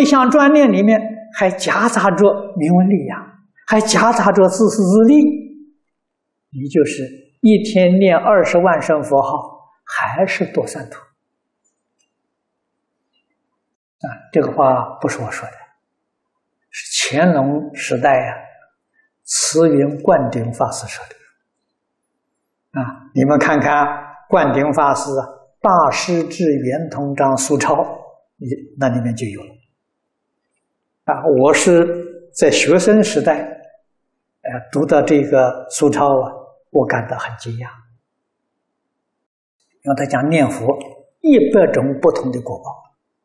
相专念里面还夹杂着名闻利养，还夹杂着自私自利，你就是一天念20万声佛号，还是堕三途。这个话不是我说的，是乾隆时代慈云灌顶法师说的。你们看看灌顶法师大师至圆通章苏钞，那里面就有了。我是在学生时代读到这个苏钞我感到很惊讶，因为他讲念佛100种不同的果报。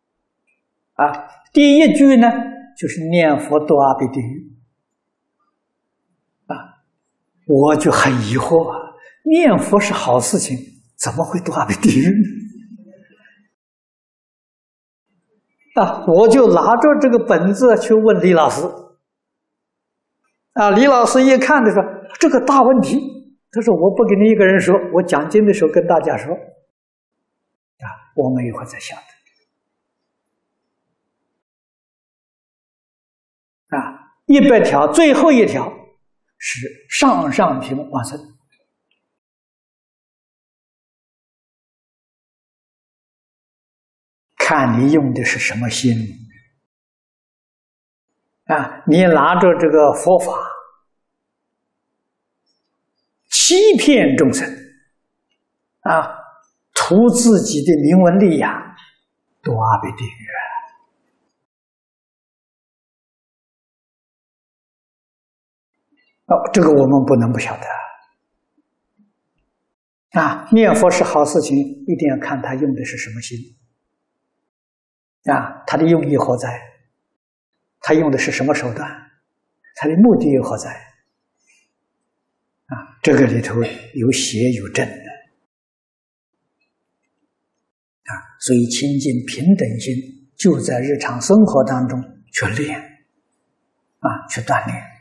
第一句呢就是念佛堕阿鼻地狱。我就很疑惑念佛是好事情，怎么会堕阿鼻地狱呢？我就拿着这个本子去问李老师。李老师一看的说这个大问题，他说我不给你一个人说，我讲经的时候跟大家说。我们一会儿再晓得。100条最后一条是上上品往生。看你用的是什么心你拿着这个佛法欺骗众生图自己的名闻利养，堕阿鼻地狱这个我们不能不晓得念佛是好事情，一定要看他用的是什么心他的用意何在，他用的是什么手段，他的目的又何在这个里头有邪有正的所以亲近平等心就在日常生活当中去练去锻炼。